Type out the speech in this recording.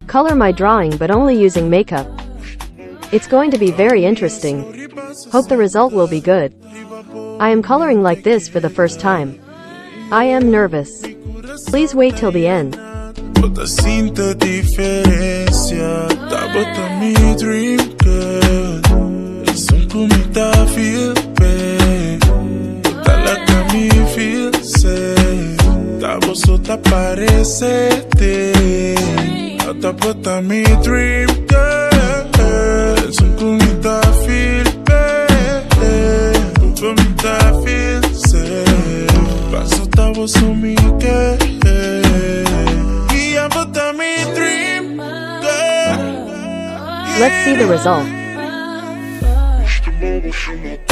color my drawing but only using makeup. It's going to be very interesting. Hope the result will be good. I am coloring like this for the first time. I am nervous. Please wait till the end. Toda sinta diferença, tá botando me dream girl. Listen to me, tá feel bad. Tá like me feel safe. Tá você tá parecete. Tá botando me dream girl. Listen to me, tá feel bad. Tá me tá feel safe. Passo tá você me quer. Let's see the result.